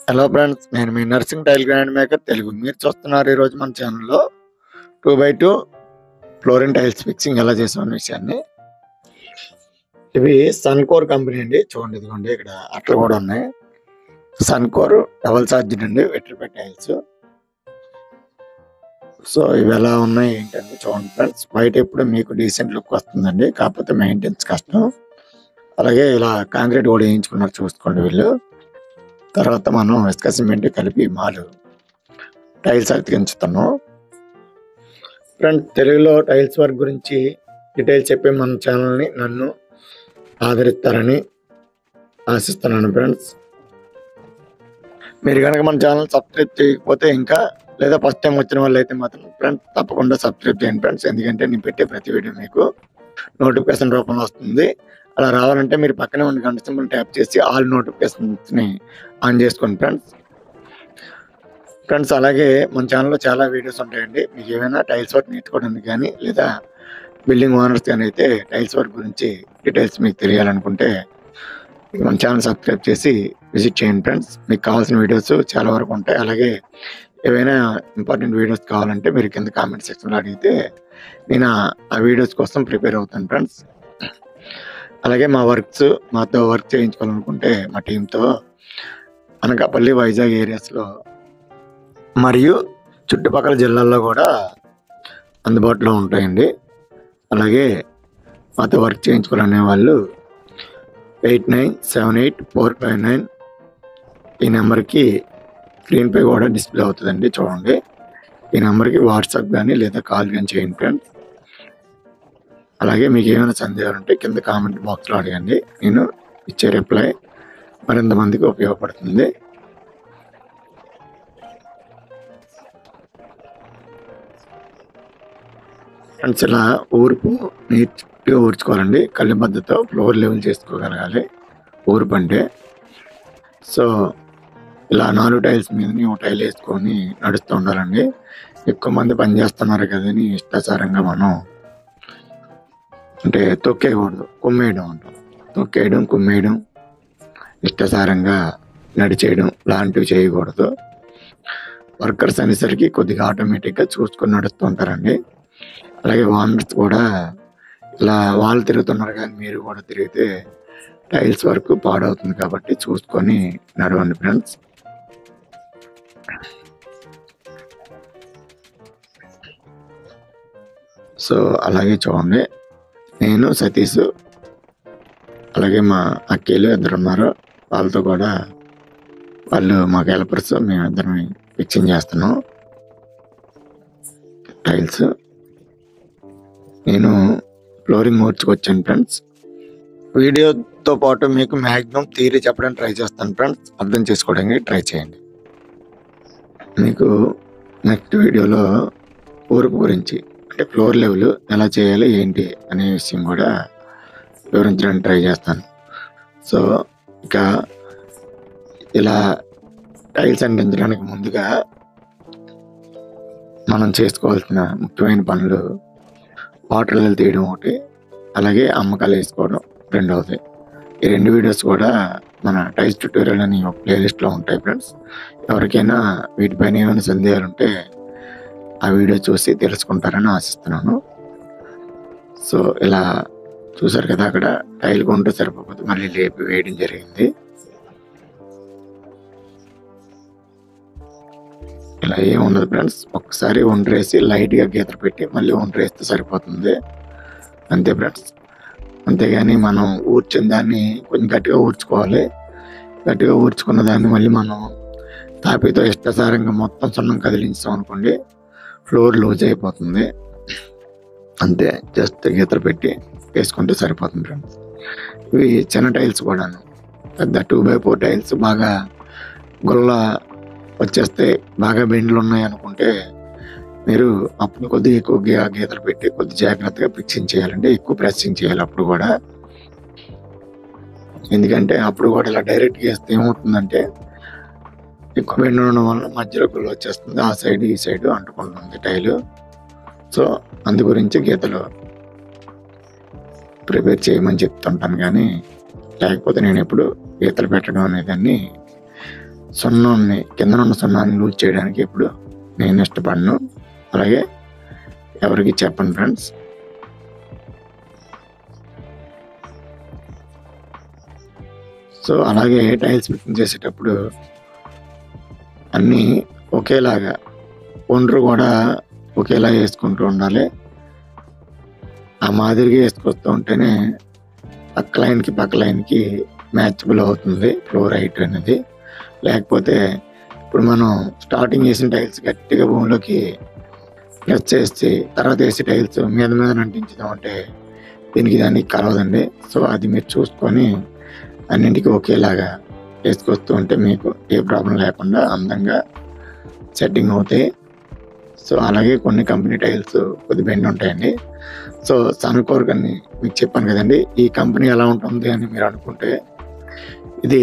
Hello friends, నేను మీ Narsing tile grand maker Telugu. మీరు చూస్తున్నారు ఈరోజు మన ఛానల్లో 2x2 ఫ్లోరింగ్ టైల్స్ ఫిక్సింగ్ ఎలా చేసామన్న విషయాన్ని. ఇవి సన్కోర్ కంపెనీ అండి. చూడండి, ఇదిగోండి ఇక్కడ అట్లా కూడా ఉన్నాయి. సన్కోర్ డబల్ ఛార్జ్డ్ అండి వెట్రిఫై టైల్స్. సో ఇవి ఎలా ఉన్నాయి ఏంటంటే చూడండి ఫ్రెండ్స్. బయట ఎప్పుడు మీకు డీసెంట్ లుక్ వస్తుందండి, కాకపోతే మెయింటెనెన్స్ కష్టం. అలాగే ఇలా కాంక్రీట్ కూడా వేయించుకున్నారు చూసుకోండి వీళ్ళు. తర్వాత మనం ఇసుక సిమెంట్ కలిపి మాలు టైల్స్ అతికించుతున్నాం. ఫ్రెండ్స్, తెలుగులో టైల్స్ వర్క్ గురించి డీటెయిల్స్ చెప్పి మన ఛానల్ని నన్ను ఆదరిస్తారని ఆశిస్తున్నాను. ఫ్రెండ్స్, మీరు కనుక మన ఛానల్ సబ్స్క్రైబ్ చేయకపోతే ఇంకా, లేదా ఫస్ట్ టైం వచ్చిన వాళ్ళు అయితే మాత్రం ఫ్రెండ్స్ తప్పకుండా సబ్స్క్రైబ్ చేయండి ఫ్రెండ్స్. ఎందుకంటే నేను పెట్టే ప్రతి వీడియో మీకు నోటిఫికేషన్ రూపంలో వస్తుంది. అలా రావాలంటే మీరు పక్కనే ఉన్న గంట సింబల్ ట్యాప్ చేసి ఆల్ నోటిఫికేషన్స్ని ఆన్ చేసుకోండి ఫ్రెండ్స్. అలాగే మన ఛానల్లో చాలా వీడియోస్ ఉంటాయండి. మీకు ఏమైనా టైల్స్ వర్క్ నేర్చుకోవడానికి కానీ, లేదా బిల్డింగ్ ఓనర్స్ కానీ అయితే టైల్స్ వర్క్ గురించి డీటెయిల్స్ మీకు తెలియాలనుకుంటే మన ఛానల్ సబ్స్క్రైబ్ చేసి విజిట్ చేయండి ఫ్రెండ్స్. మీకు కావాల్సిన వీడియోస్ చాలా వరకు ఉంటాయి. అలాగే ఏవైనా ఇంపార్టెంట్ వీడియోస్ కావాలంటే మీరు కింద కామెంట్ సెక్షన్లో అడిగితే నేను ఆ వీడియోస్ కోసం ప్రిపేర్ అవుతాను ఫ్రెండ్స్. అలాగే మాతో వర్క్ చేయించుకోవాలనుకుంటే మా టీంతో అనకాపల్లి, వైజాగ్ ఏరియాస్లో మరియు చుట్టుపక్కల జిల్లాల్లో కూడా అందుబాటులో ఉంటాయండి. అలాగే మాతో వర్క్ చేయించుకోవాలనే వాళ్ళు 8978459459 ఈ నెంబర్కి స్క్రీన్పై కూడా డిస్ప్లే అవుతుందండి. చూడండి, ఈ నెంబర్కి వాట్సాప్ కానీ లేదా కాల్ కానీ చేయండి ఫ్రెండ్స్. అలాగే మీకు ఏమైనా సందేహాలు ఉంటే కింద కామెంట్ బాక్స్లో అడగండి. నేను ఇచ్చే రిప్లై మరింత మందికి ఉపయోగపడుతుంది. ఫ్రెండ్స్, ఇలా నీట్గా ఊడ్చుకోవాలండి. కళ్ళబద్దతో ఫ్లోర్ లెవెల్ చేసుకోగలగాలి ఊర్పు అంటే. సో ఇలా 4 టైల్స్ మీద ఒక టైల్ వేసుకొని నడుస్తూ ఉండాలండి. ఎక్కువ మంది పని చేస్తున్నారు కదని ఇష్టాచారంగా మనం అంటే తొక్కేయకూడదు, కుమ్మేయడం అంటాం. తొక్కేయడం, కుమ్మేయడం, ఇష్టాసారంగా నడిచేయడం లాంటివి చేయకూడదు. వర్కర్స్ అనేసరికి కొద్దిగా ఆటోమేటిక్గా చూసుకొని నడుస్తూ ఉంటారండి. అలాగే ఓనర్స్ కూడా ఇలా వాళ్ళు తిరుగుతున్నారు కానీ మీరు కూడా తిరిగితే టైల్స్ వర్క్ పాడవుతుంది కాబట్టి చూసుకొని నడవండి ఫ్రెండ్స్. సో అలాగే చూడండి, నేను సతీష్ అలాగే మా అక్కలు ఇద్దరు ఉన్నారు. వాళ్ళతో కూడా వాళ్ళు మాకు హెల్పర్స్, మేమిద్దరం ఫిక్సింగ్ చేస్తున్నాం టైల్స్. నేను ఫ్లోరింగ్ ఊడ్చుకొచ్చాను ఫ్రెండ్స్. వీడియోతో పాటు మీకు మ్యాక్సిమం థియరీ చెప్పడానికి ట్రై చేస్తాను ఫ్రెండ్స్. అర్థం చేసుకోవడానికి ట్రై చేయండి. మీకు నెక్స్ట్ వీడియోలో ఊరుపు గురించి అంటే ఫ్లోర్ లెవెల్ ఎలా చేయాలి ఏంటి అనే విషయం కూడా వివరించడానికి ట్రై చేస్తాను. సో ఇక ఇలా టైల్స్ అందించడానికి ముందుగా మనం చేసుకోవాల్సిన ముఖ్యమైన పనులు వాటర్ లెవెల్ తీయడం ఒకటి, అలాగే అమ్మకాలు వేసుకోవడం రెండవది. ఈ 2 వీడియోస్ కూడా మన టైల్స్ ట్యూటోరియల్ అని ఒక ప్లేలిస్ట్లో ఉంటాయి ఫ్రెండ్స్. ఎవరికైనా వీటిపైన ఏమైనా సందేహాలు ఉంటే ఆ వీడియో చూసి తెలుసుకుంటారని ఆశిస్తున్నాను. సో ఇలా చూసారు కదా, అక్కడ టైల్ కొంటూ సరిపోతుంది, మళ్ళీ లేపి వేయడం జరిగింది. ఇలా ఏముండదు ఫ్రెండ్స్, ఒక్కసారి ఒండ్రేసి లైట్గా గీతలు పెట్టి మళ్ళీ ఒండ్రేస్తే సరిపోతుంది, అంతే ఫ్రెండ్స్. అంతేగాని మనం ఊడ్చిన దాన్ని కొంచెం గట్టిగా ఊడ్చుకోవాలి. గట్టిగా ఊడ్చుకున్న దాన్ని మళ్ళీ మనం తాపితో ఇష్టాసారంగా మొత్తం సున్నం కదిలించాం అనుకోండి, ఫ్లోర్ లూజ్ అయిపోతుంది. అంతే, జస్ట్ గీతలు పెట్టి వేసుకుంటే సరిపోతుంది ఫ్రెండ్స్. ఇవి చిన్న టైల్స్ కూడాను, పెద్ద 2x4 టైల్స్ బాగా గుల్ల వచ్చేస్తే, బాగా బెండ్లు ఉన్నాయి అనుకుంటే మీరు అప్పుడు కొద్దిగా ఎక్కువ గీతలు పెట్టి కొద్ది జాగ్రత్తగా ఫిక్సింగ్ చేయాలంటే, ఎక్కువ ప్రెస్సింగ్ చేయాలి అప్పుడు కూడా. ఎందుకంటే అప్పుడు కూడా ఇలా డైరెక్ట్గా వేస్తే ఏమవుతుందంటే ఎక్కువ బెండ్ ఉండడం వల్ల మధ్యలో గుల్ల వచ్చేస్తుంది, ఆ సైడ్ ఈ సైడ్ అంటుకుంటుంది టైలు. సో అందు గురించి గీతలు ప్రిపేర్ చేయమని చెప్తుంటాను, కానీ లేకపోతే నేను ఎప్పుడు గీతలు పెట్టడం అనేదాన్ని సున్నాన్ని కిందనున్న సున్నాన్ని లూజ్ చేయడానికి ఇప్పుడు నేను ఇష్టపడను, అలాగే ఎవరికి చెప్పను ఫ్రెండ్స్. సో అలాగే టైల్స్ ఫిట్టింగ్ చేసేటప్పుడు అన్నీ ఒకేలాగా ఒండ్రు కూడా ఒకేలా వేసుకుంటూ ఉండాలి. ఆ మాదిరిగా వేసుకొస్తూ ఉంటేనే పక్క లైన్కి మ్యాచబుల్ అవుతుంది ఫ్లోర్ హైట్ అనేది. లేకపోతే ఇప్పుడు మనం స్టార్టింగ్ వేసిన టైల్స్ గట్టిగా భూమిలోకి ప్రెస్ చేసి తర్వాత వేసి టైల్స్ మీద అంటించుదామంటే దానికి కలవదండి. సో అది మీరు చూసుకొని అన్నింటికి ఒకేలాగా వేసుకొస్తూ ఉంటే మీకు ఏ ప్రాబ్లం లేకుండా అందంగా సెట్టింగ్ అవుతాయి. సో అలాగే కొన్ని కంపెనీ టైల్స్ కొద్ది బెండ్ ఉంటాయండి. సో సన్కోర్ అని మీకు చెప్పాను కదండి. ఈ కంపెనీ ఎలా ఉంటుంది అని మీరు అనుకుంటే ఇది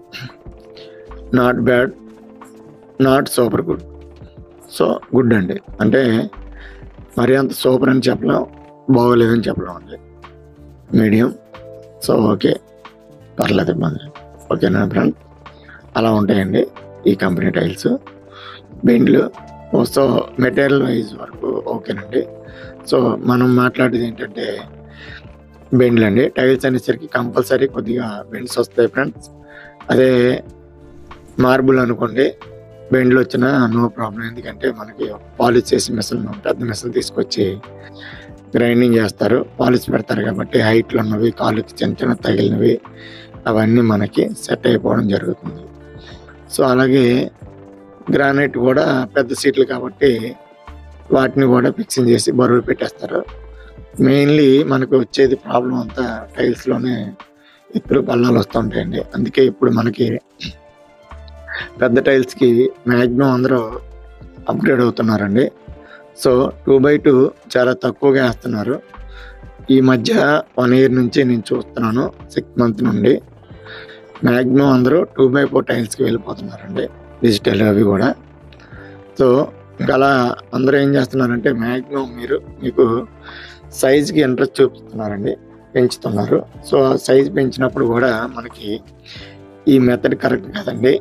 not bad, not super good. So good అండి, అంటే మరి అంత సూపర్ అని చెప్పలేం, బాగోలేదని చెప్పలేం అండి, మీడియం. సో ఓకే, పర్లేదు, ఇబ్బంది. ఓకేనా ఫ్రెండ్, అలా ఉంటాయండి ఈ కంపెనీ టైల్స్ బెండ్లు. సో మెటీరియల్ వైజ్ వరకు ఓకేనండి. సో మనం మాట్లాడేది ఏంటంటే బెండ్లు అండి. టైల్స్ అనేసరికి కంపల్సరీ కొద్దిగా బెండ్స్ వస్తాయి ఫ్రెండ్స్. అదే మార్బుల్ అనుకోండి, బెండ్లు వచ్చినా నో ప్రాబ్లం. ఎందుకంటే మనకి పాలిష్ చేసి పెద్ద మిషన్ తీసుకొచ్చి గ్రైండింగ్ చేస్తారు, పాలిష్ పెడతారు కాబట్టి హైట్లో ఉన్నవి, కాలుకి చిన్న తగిలినవి అవన్నీ మనకి సెట్ అయిపోవడం జరుగుతుంది. సో అలాగే గ్రానైట్ కూడా పెద్ద సీట్లు కాబట్టి వాటిని కూడా ఫిక్సింగ్ చేసి బరువు పెట్టేస్తారు. మెయిన్లీ మనకు వచ్చేది ప్రాబ్లం అంతా టైల్స్లోనే ఎత్తులు పల్లాలు వస్తూ ఉంటాయండి. అందుకే ఇప్పుడు మనకి పెద్ద టైల్స్కి మ్యాక్సిమం అందరూ అప్గ్రేడ్ అవుతున్నారండి. సో 2x2 చాలా తక్కువగా వేస్తున్నారు. ఈ మధ్య 1 year నుంచి నేను చూస్తున్నాను, 6 months నుండి మ్యాక్సిమం అందరూ 2x4 టైల్స్కి వెళ్ళిపోతున్నారండి, డిజిటల్ అవి కూడా. సో ఇంకా అలా అందరూ ఏం చేస్తున్నారంటే మ్యాక్సిమం మీకు సైజ్కి ఇంట్రెస్ట్ చూపిస్తున్నారండి, పెంచుతున్నారు. సో సైజ్ పెంచినప్పుడు కూడా మనకి ఈ మెథడ్ కరెక్ట్ కాదండి.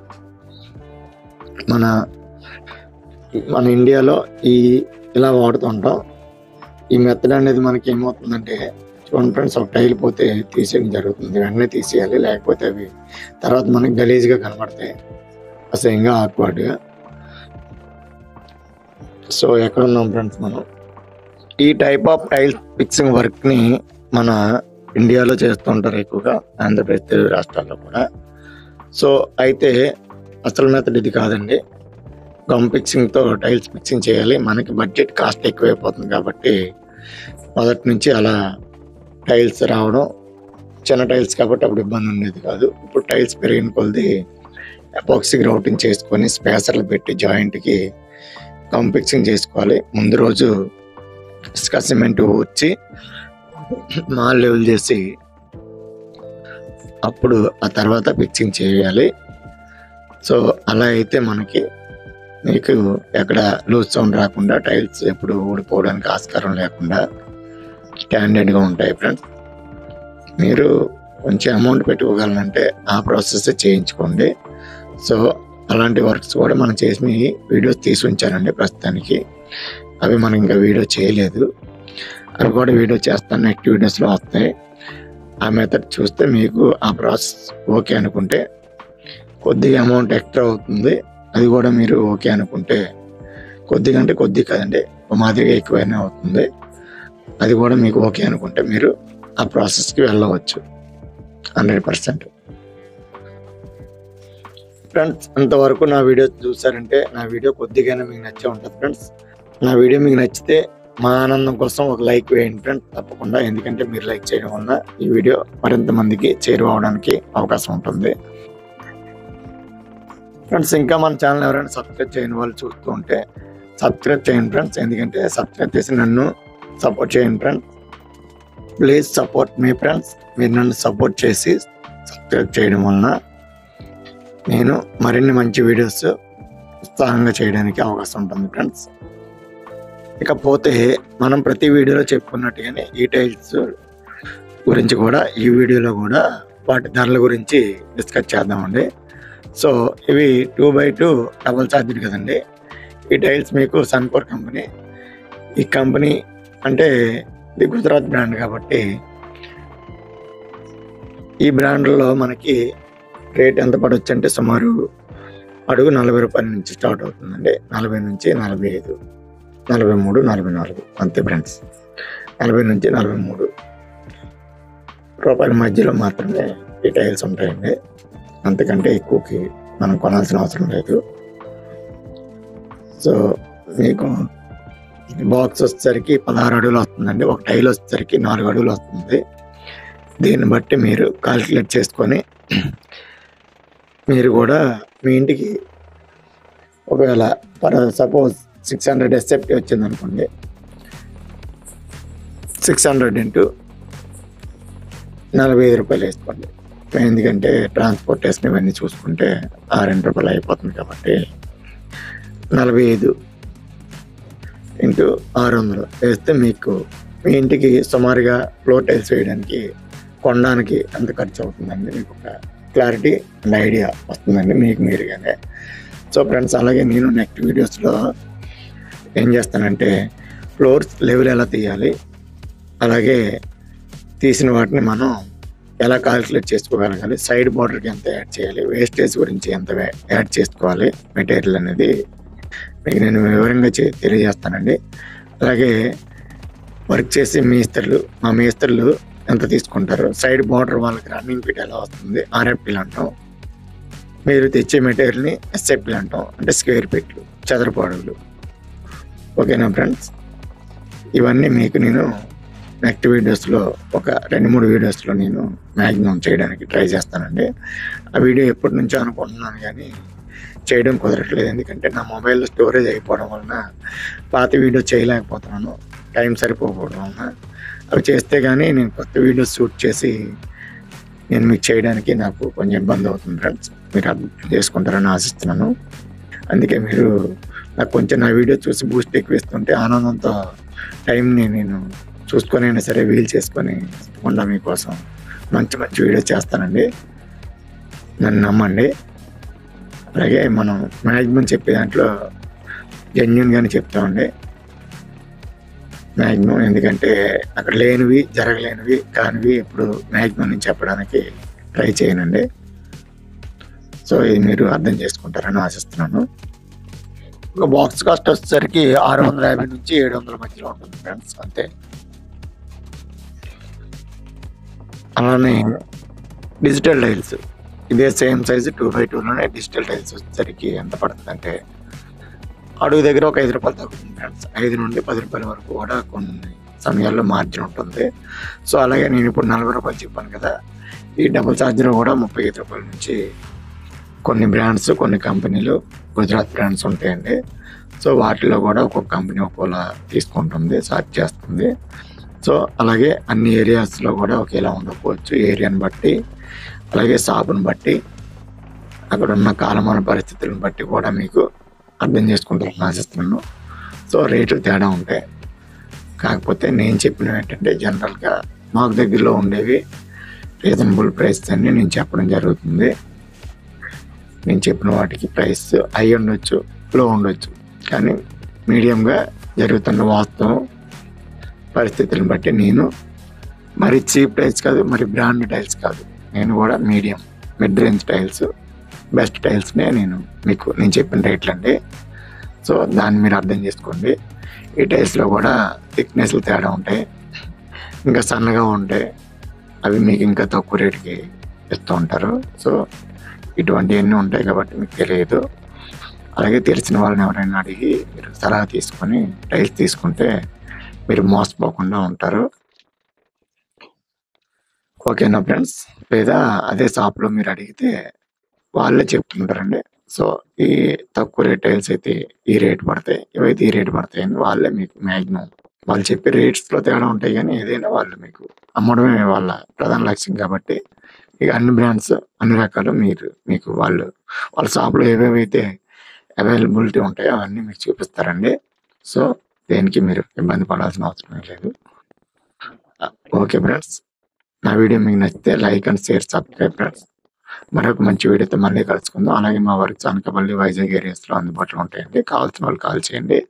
మన ఇండియాలో ఇలా వాడుతుంటాం. ఈ మెథడ్ అనేది మనకి ఏమవుతుందంటే, చూడండి ఫ్రెండ్స్, ఒక టైల్ పోతే తీసేయడం జరుగుతుంది, వెంటనే తీసేయాలి, లేకపోతే అవి తర్వాత మనకి గలీజ్గా కనబడతాయి, అసహ్యంగా, ఆక్వర్డ్గా. సో ఎక్కడ ఉన్నాం ఫ్రెండ్స్ మనం? ఈ టైప్ ఆఫ్ టైల్ ఫిక్సింగ్ వర్క్ని మన ఇండియాలో చేస్తుంటారు ఎక్కువగా, ఆంధ్రప్రదేశ్, తెలుగు రాష్ట్రాల్లో కూడా. సో అయితే అసలు మెథడ్ ఇది కాదండి. గమ్ ఫిక్సింగ్తో టైల్స్ ఫిక్సింగ్ చేయాలి. మనకి బడ్జెట్ కాస్ట్ ఎక్కువైపోతుంది కాబట్టి మొదటి నుంచి అలా టైల్స్ రావడం, చిన్న టైల్స్ కాబట్టి అప్పుడు ఇబ్బంది ఉండేది కాదు. ఇప్పుడు టైల్స్ పెరిగిన కొద్ది ఎపాక్సీ గ్రౌటింగ్ చేసుకొని స్పేసర్లు పెట్టి జాయింట్కి గమ్ ఫిక్సింగ్ చేసుకోవాలి. ముందు రోజు ఇసుక సిమెంట్ వచ్చి మాల్ లెవెల్ చేసి అప్పుడు ఆ తర్వాత ఫిక్సింగ్ చేయాలి. సో అలా అయితే మీకు ఎక్కడ లూజ్ సౌండ్ రాకుండా, టైల్స్ ఎప్పుడు ఊడిపోవడానికి ఆస్కారం లేకుండా స్టాండర్డ్గా ఉంటాయి ఫ్రెండ్స్. మీరు కొంచెం అమౌంట్ పెట్టుకోగలనంటే ఆ ప్రాసెస్ చేయించుకోండి. సో అలాంటి వర్క్స్ కూడా మనం చేసిన వీడియోస్ తీసి ఉంచానండి ప్రస్తుతానికి. అవి మనం ఇంకా వీడియో చేయలేదు, అవి కూడా వీడియో చేస్తాను, నెక్స్ట్ వీడియోస్లో వస్తాయి. ఆ మెథడ్ చూస్తే మీకు ఆ ప్రాసెస్ ఓకే అనుకుంటే, కొద్దిగా అమౌంట్ ఎక్స్ట్రా అవుతుంది, అది కూడా మీరు ఓకే అనుకుంటే, కొద్దిగా అంటే కొద్ది కదండి, మాదిరిగా ఎక్కువైనా అవుతుంది, అది కూడా మీకు ఓకే అనుకుంటే మీరు ఆ ప్రాసెస్కి వెళ్ళవచ్చు 100%. ఫ్రెండ్స్, అంతవరకు నా వీడియో చూసారంటే నా వీడియో కొద్దిగానే మీకు నచ్చే ఉంటుంది ఫ్రెండ్స్. నా వీడియో మీకు నచ్చితే మా ఆనందం కోసం ఒక లైక్ వేయండి ఫ్రెండ్స్, తప్పకుండా. ఎందుకంటే మీరు లైక్ చేయడం వల్ల ఈ వీడియో మరింత మందికి చేరువవడానికి అవకాశం ఉంటుంది ఫ్రెండ్స్. ఇంకా మన ఛానల్ ఎవరైనా సబ్స్క్రైబ్ చేయని వాళ్ళు చూస్తూ ఉంటే సబ్స్క్రైబ్ చేయండి ఫ్రెండ్స్. ఎందుకంటే సబ్స్క్రైబ్ చేసి నన్ను సపోర్ట్ చేయండి ఫ్రెండ్స్. ప్లీజ్ సపోర్ట్ మీ ఫ్రెండ్స్. మీరు నన్ను సపోర్ట్ చేసి సబ్స్క్రైబ్ చేయడం వలన నేను మరిన్ని మంచి వీడియోస్ ఉత్సాహంగా చేయడానికి అవకాశం ఉంటుంది ఫ్రెండ్స్. ఇకపోతే మనం ప్రతి వీడియోలో చెప్పుకున్నట్టుగానే ఈ టైల్స్ గురించి కూడా ఈ వీడియోలో కూడా వాటి ధరల గురించి డిస్కస్ చేద్దామండి. సో ఇవి 2x2 డబుల్ ఛార్జ్డ్ కదండి. ఈ టైల్స్ మీకు సన్కోర్ కంపెనీ. ఈ కంపెనీ అంటే ఇది గుజరాత్ బ్రాండ్ కాబట్టి ఈ బ్రాండ్లో మనకి రేట్ ఎంత పడవచ్చు అంటే సుమారు అడుగు 40 రూపాయల నుంచి స్టార్ట్ అవుతుందండి. 40 నుంచి 45, 43, 44 అంతే ఫ్రెండ్స్. 40 నుంచి 43 రూపాయల మధ్యలో మాత్రమే ఈ టైల్స్ ఉంటాయండి. అంతకంటే ఎక్కువకి మనం కొనాల్సిన అవసరం లేదు. సో మీకు బాక్స్ వచ్చేసరికి 16 అడుగులు వస్తుందండి. ఒక టైల్ వచ్చేసరికి 4 అడుగులు వస్తుంది. దీన్ని బట్టి మీరు కాల్కులేట్ చేసుకొని మీరు కూడా మీ ఇంటికి ఒకవేళ సపోజ్ 600 ఎస్ఎఫ్టీ వచ్చింది అనుకోండి, 600 ఇంటూ 45 రూపాయలు వేసుకోండి. ఎందుకంటే ట్రాన్స్పోర్టేషన్ ఇవన్నీ చూసుకుంటే 2 రూపాయలు అయిపోతుంది కాబట్టి 45 ఇంటూ 600 వేస్తే మీకు మీ ఇంటికి సుమారుగా ఫ్లోర్ టైల్స్ వేయడానికి కొనడానికి ఎంత ఖర్చు అవుతుందండి మీకు ఒక క్లారిటీ అండ్ ఐడియా వస్తుందండి మీకు మీరుగానే. సో ఫ్రెండ్స్, అలాగే నేను నెక్స్ట్ వీడియోస్లో ఏం చేస్తానంటే ఫ్లోర్స్ లెవెల్ ఎలా తీయాలి, అలాగే తీసిన వాటిని మనం ఎలా కాల్కులేట్ చేసుకోగలగాలి, సైడ్ బార్డర్కి ఎంత యాడ్ చేయాలి, వేస్టేజ్ గురించి ఎంత యాడ్ చేసుకోవాలి మెటీరియల్ అనేది మీకు నేను వివరంగా తెలియజేస్తానండి. అలాగే వర్క్ చేసే మా మేస్త్రులు ఎంత తీసుకుంటారు, సైడ్ బార్డర్ వాళ్ళకి రన్నింగ్ ఫీట్ ఎలా వస్తుంది, ఆర్ఎఫ్పీలు అంటాం. మీరు తెచ్చే మెటీరియల్ని ఎస్ఎఫ్పీలు అంటాం, అంటే స్క్వేర్ ఫీట్లు, చదరపు అడుగులు. ఓకేనా ఫ్రెండ్స్, ఇవన్నీ మీకు నేను నెక్స్ట్ వీడియోస్లో ఒక 2-3 వీడియోస్లో నేను మ్యాక్సిమం చేయడానికి ట్రై చేస్తానండి. ఆ వీడియో ఎప్పటి నుంచో అనుకుంటున్నాను కానీ చేయడం కుదరట్లేదు. ఎందుకంటే నా మొబైల్లో స్టోరేజ్ అయిపోవడం వలన పాత వీడియో చేయలేకపోతున్నాను, టైం సరిపోకపోవడం వలన. అవి చేస్తే కానీ నేను కొత్త వీడియోస్ షూట్ చేసి నేను మీకు చేయడానికి నాకు కొంచెం ఇబ్బంది అవుతుంది ఫ్రెండ్స్. మీరు అర్థం చేసుకుంటారని ఆశిస్తున్నాను. అందుకే మీరు నాకు కొంచెం నా వీడియో చూసి బూస్ట్ ఎక్కువ ఇస్తుంటే ఆనందంతో టైంని నేను చూసుకొని అయినా సరే వీలు చేసుకొని తప్పకుండా మీకోసం మంచి మంచి వీడియో చేస్తానండి, నన్ను నమ్మండి. అలాగే మనం మ్యాక్సిమం చెప్పే దాంట్లో జెన్యూన్గానే చెప్తామండి మ్యాక్సిమం. ఎందుకంటే అక్కడ లేనివి, జరగలేనివి, కానివి ఇప్పుడు మ్యాక్సిమం నేను చెప్పడానికి ట్రై చేయనండి. సో ఇది మీరు అర్థం చేసుకుంటారని ఆశిస్తున్నాను. ఒక బాక్స్ కాస్ట్ వచ్చేసరికి 650 నుంచి 700 మధ్యలో ఉంటుంది ఫ్రెండ్స్, అంతే. అలానే డిజిటల్ టైల్స్ ఇదే సేమ్ సైజు 2x2లోనే డిజిటల్ టైల్స్ వచ్చేసరికి ఎంత పడుతుంది అంటే అడుగు దగ్గర ఒక 5 రూపాయలు తగ్గుతుంది ఫ్రెండ్స్. 5 నుండి 10 రూపాయల వరకు కూడా కొన్ని సమయాల్లో మార్జిన్ ఉంటుంది. సో అలాగే నేను ఇప్పుడు 40 రూపాయలు చెప్పాను కదా, ఈ డబుల్ ఛార్జర్ కూడా 35 రూపాయల నుంచి కొన్ని బ్రాండ్స్, కొన్ని కంపెనీలు గుజరాత్ బ్రాండ్స్ ఉంటాయండి. సో వాటిలో కూడా ఒక్కొక్క కంపెనీ ఒక్కోలా తీసుకుంటుంది, చార్జ్ చేస్తుంది. సో అలాగే అన్ని ఏరియాస్లో కూడా ఒకేలా ఉండకపోవచ్చు, ఏరియాని బట్టి, అలాగే షాపుని బట్టి, అక్కడ ఉన్న కాలమాన పరిస్థితులను బట్టి కూడా మీకు అర్థం చేసుకుంటారని ఆశిస్తున్నాను. సో రేట్లు తేడా ఉంటాయి. కాకపోతే నేను చెప్పినవి ఏంటంటే జనరల్గా మాకు దగ్గరలో ఉండేవి రీజనబుల్ ప్రైస్ అన్ని నేను చెప్పడం జరుగుతుంది. నేను చెప్పిన వాటికి ప్రైస్ హై ఉండొచ్చు, లో ఉండొచ్చు, కానీ మీడియంగా జరుగుతున్న వాస్తవం పరిస్థితులను బట్టి నేను మరి చీప్ టైల్స్ కాదు, మరి బ్రాండ్ టైల్స్ కాదు, నేను కూడా medium mid range tiles, best టైల్స్నే నేను చెప్పిన రేట్లు అండి. సో దాన్ని మీరు అర్థం చేసుకోండి. ఈ టైల్స్లో కూడా థిక్నెస్లు తేడా ఉంటాయి, ఇంకా సన్నగా ఉంటాయి, అవి మీకు ఇంకా తక్కువ రేటుకి ఇస్తూ ఉంటారు. సో ఇటువంటివన్నీ ఉంటాయి కాబట్టి మీకు తెలియదు. అలాగే తెలిసిన వాళ్ళని ఎవరైనా అడిగి మీరు సలహా తీసుకొని టైల్స్ తీసుకుంటే మీరు మోసపోకుండా ఉంటారు. ఓకేనా ఫ్రెండ్స్, లేదా అదే షాప్లో మీరు అడిగితే వాళ్ళే చెప్తుంటారండి. సో ఈ తక్కువ రేట్ టైల్స్ అయితే ఈ రేట్ పడతాయి, ఇవైతే ఈ రేట్ పడతాయి అని వాళ్ళే మీకు మ్యాక్సిమం వాళ్ళు చెప్పే రేట్స్లో తేడా ఉంటాయి, కానీ ఏదైనా వాళ్ళు మీకు అమ్మడమే వాళ్ళ ప్రధాన లక్ష్యం కాబట్టి ఇక అన్ని బ్రాండ్స్, అన్ని రకాలు మీకు వాళ్ళ షాప్లో ఏవేవైతే అవైలబిలిటీ ఉంటాయో అవన్నీ మీకు చూపిస్తారండి. సో దేనికి మీరు ఇబ్బంది పడాల్సిన అవసరం లేదు. ఓకే ఫ్రెండ్స్, నా వీడియో మీకు నచ్చితే like and share, subscribe friends. మరొక మంచి వీడియోతో మళ్ళీ కలుసుకుందాం. అలాగే మా వర్క్స్ అనకాపల్లి, వైజాగ్ ఏరియాస్‌లో అందుబాటులో ఉంటాయండి. కావాల్సిన వాళ్ళు కాల్ చేయండి.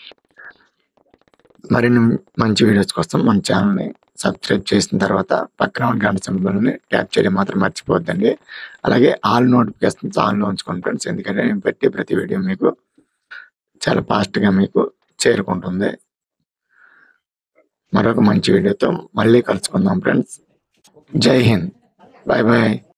మరిన్ని మంచి వీడియోస్ కోసం మన ఛానల్‌ని సబ్స్క్రైబ్ చేసిన తర్వాత పక్కన ఉన్న గంట సింబల్‌ని ట్యాప్ చేయడం మాత్రం మర్చిపోవద్దండి. అలాగే ఆల్ నోటిఫికేషన్స్ ఆన్‌లో ఉంచుకోండి ఫ్రెండ్స్. ఎందుకంటే నేను పెట్టే ప్రతి వీడియో మీకు చాలా ఫాస్ట్‌గా మీకు చేరుకుంటుంది. మరొక మంచి వీడియోతో మళ్ళీ కలుసుకుందాం ఫ్రెండ్స్. జై హింద్. Bye bye.